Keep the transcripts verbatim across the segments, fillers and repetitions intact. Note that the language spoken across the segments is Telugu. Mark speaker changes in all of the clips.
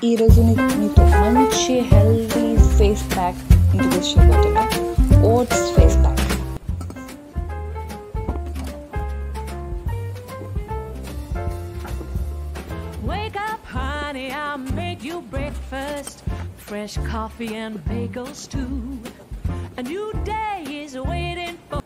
Speaker 1: ఈరోజు మీతో మంచి హెల్తీ ఫేస్ ప్యాక్ ఇంట్రడ్యూస్ చేయబోతున్నా. Oats face pack.
Speaker 2: Wake up, honey, I made you breakfast. Fresh coffee and bagels too. A new day is waiting for.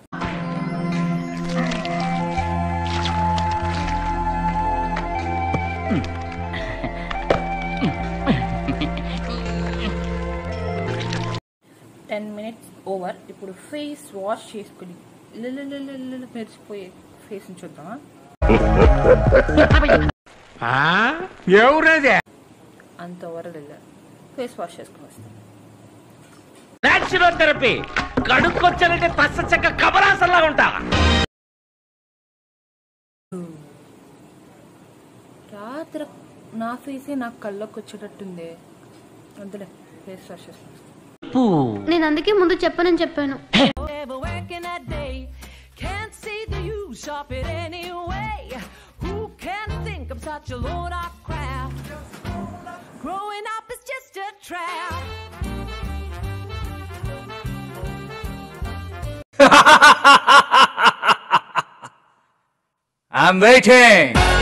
Speaker 1: Ten minutes over. ఇప్పుడు ఫేస్ వాష్ చేసుకుని మెరిసిపోయే ఫేస్ని చూద్దామా? అంత ఓవర్ వెళ్ళారు. ఫేస్ వాష్ చేసుకుని వస్తాం.
Speaker 3: నేచురల్ థెరపీ కడుక్కొచ్చానంటే తస్స చెక్క కబరాసల్లా ఉంటా.
Speaker 1: రాత్రి నా ఫేసే నాకు కళ్ళకి వచ్చేటట్టుంది. వద్దులే, ఫేస్ వాష్ చేసుకుని వస్తాం.
Speaker 4: నేను అందుకే ముందు చెప్పనని చెప్పాను.
Speaker 2: Can't see the use of it anyway. Who can think I'm such a load of crap? Growing up is just a trap.
Speaker 3: I'm waiting.